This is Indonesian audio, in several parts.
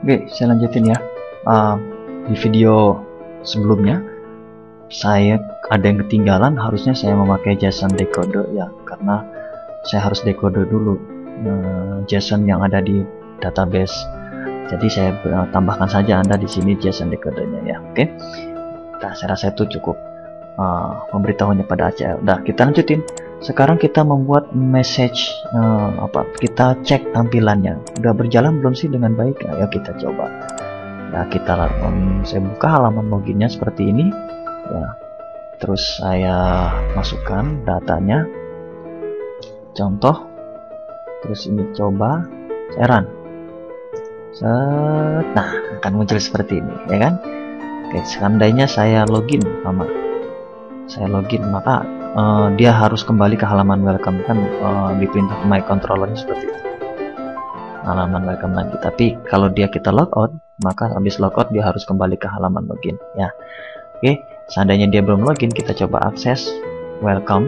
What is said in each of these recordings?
Oke, saya lanjutin ya. Di video sebelumnya saya ada yang ketinggalan, harusnya saya memakai JSON decoder ya, karena saya harus decoder dulu JSON yang ada di database. Jadi saya tambahkan saja Anda di sini JSON decodernya ya. Oke. Nah, saya rasa itu cukup memberitahunya pada ACL. Nah, kita lanjutin. Sekarang kita membuat message kita cek tampilannya. Udah berjalan belum sih dengan baik? Ayo kita coba. Ya, saya buka halaman loginnya seperti ini ya. Terus saya masukkan datanya. Contoh. Terus ini coba saya run. Nah, akan muncul seperti ini, ya kan? Oke, seandainya saya login, maka dia harus kembali ke halaman welcome, kan di perintah my controllernya seperti itu, halaman welcome lagi. Tapi kalau kita logout, maka habis logout dia harus kembali ke halaman login ya. Oke, seandainya dia belum login, kita coba akses welcome,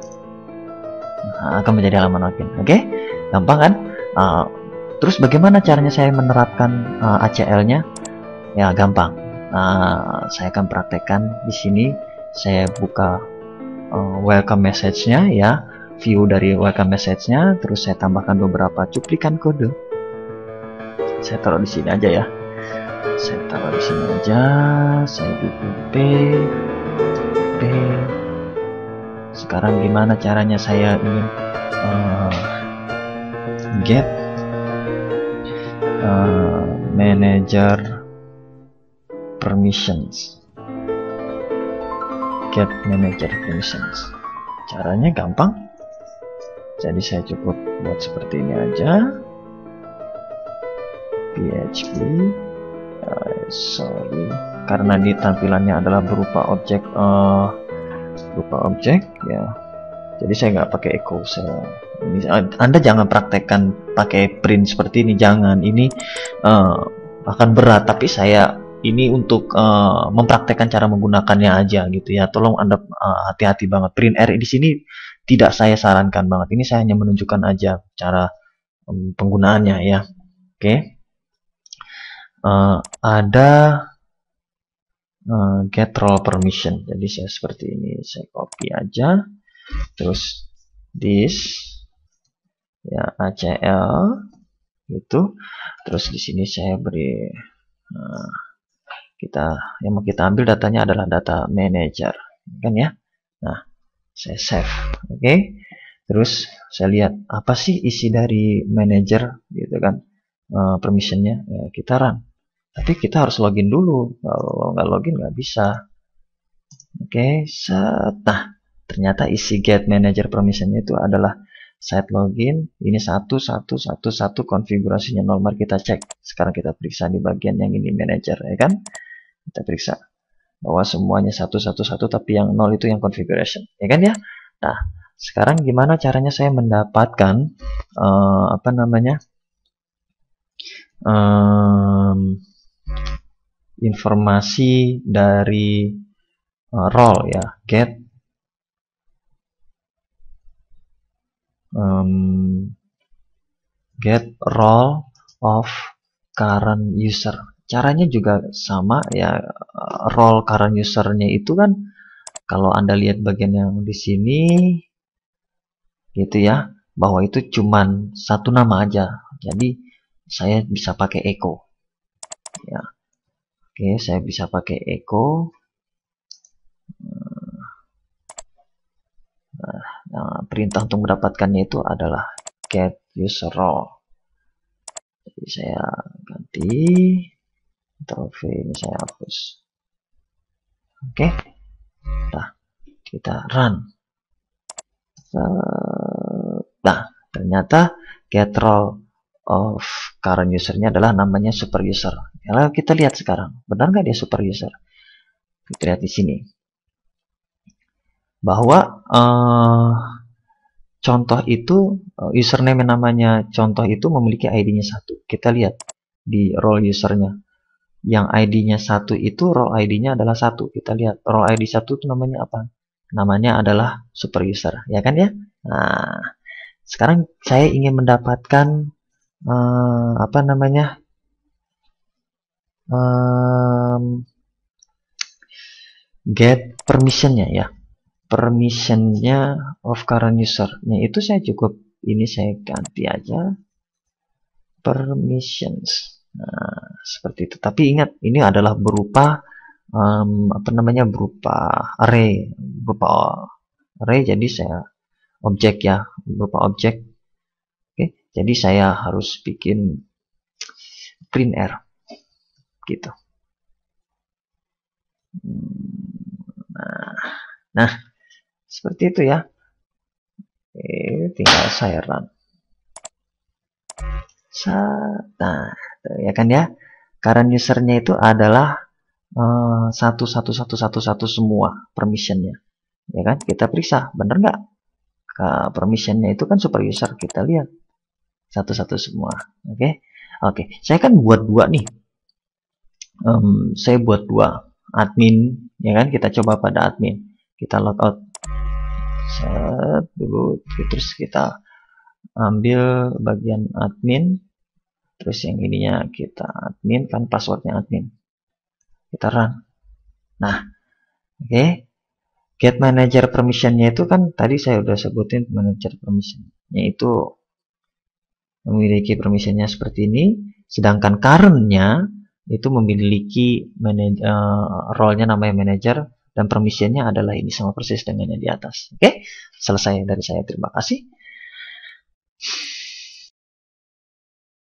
akan menjadi halaman login. Oke, gampang kan? Terus bagaimana caranya saya menerapkan ACL-nya? Ya gampang. Saya akan praktekkan di sini. Saya buka welcome message-nya ya, view dari welcome message-nya, terus saya tambahkan beberapa cuplikan kode. Saya taruh di sini aja ya. Saya taruh di sini aja. Saya bikin P. Sekarang gimana caranya saya ingin get manager permissions. Get manager permissions. Caranya gampang. Jadi saya cukup buat seperti ini aja. PHP. Karena di tampilannya adalah berupa objek ya. Jadi saya nggak pakai echo. Anda jangan praktekkan pakai print seperti ini, jangan. Ini akan berat. Tapi saya ini untuk mempraktekkan cara menggunakannya aja gitu ya. Tolong Anda hati-hati banget. Print R di sini tidak saya sarankan banget. Ini saya hanya menunjukkan aja cara penggunaannya ya. Oke. Ada get role permission. Jadi saya seperti ini. Saya copy aja. Terus this ya ACL gitu. Terus di sini saya beri yang mau kita ambil datanya adalah data manager kan ya. Nah, saya save. Oke. Terus saya lihat apa sih isi dari manager gitu kan, permissionnya ya, kita run. Tapi kita harus login dulu. Kalau nggak login nggak bisa. Oke. Nah, ternyata isi get manager permissionnya itu adalah site login. Ini 1.1.1.1 konfigurasinya 0. Mari kita cek. Sekarang kita periksa di bagian yang ini manager ya kan. Kita periksa bahwa semuanya 1.1.1, tapi yang 0 itu yang configuration ya kan ya. Nah, sekarang gimana caranya saya mendapatkan informasi dari role ya, get role of current user. Caranya juga sama ya. Role current usernya itu kan kalau Anda lihat bagian yang di sini gitu ya, bahwa itu cuman satu nama aja. Jadi saya bisa pakai echo ya. Oke, saya bisa pakai echo. Nah, perintah untuk mendapatkannya itu adalah get user role. Jadi saya ganti Ctrl+V, ini saya hapus. Oke. Nah, kita run. Nah, ternyata get role of current usernya adalah namanya super user. Kalau kita lihat sekarang, benar nggak dia super user? Kita lihat di sini bahwa contoh itu username namanya contoh itu memiliki ID-nya 1. Kita lihat di role usernya. Yang ID-nya 1 itu role ID-nya adalah 1. Kita lihat role ID 1 itu namanya apa? Namanya adalah super user, ya kan ya? Nah, sekarang saya ingin mendapatkan get permissionnya ya, permissionnya of current user nya itu saya cukup ini saya ganti aja permissions. Nah, seperti itu. Tapi ingat ini adalah berupa apa namanya, berupa array, jadi saya objek ya, berupa objek. Oke, jadi saya harus bikin print r gitu. Nah, seperti itu ya. Oke, tinggal saya run. Nah, ya kan ya. Current usernya itu adalah satu semua permissionnya, ya kan? Kita periksa, bener nggak? Permissionnya itu kan super user, kita lihat satu semua. Oke. Saya kan buat dua nih. Saya buat dua admin, ya kan? Kita coba pada admin. Kita logout dulu, terus kita ambil bagian admin, terus yang ininya kita admin, kan passwordnya admin. Kita run. Nah, oke. Get manager permissionnya itu kan tadi saya udah sebutin, manager permissionnya itu memiliki permissionnya seperti ini, sedangkan currentnya itu memiliki role-nya namanya manager dan permissionnya adalah ini, sama persis dengan yang di atas. Oke, selesai dari saya. Terima kasih.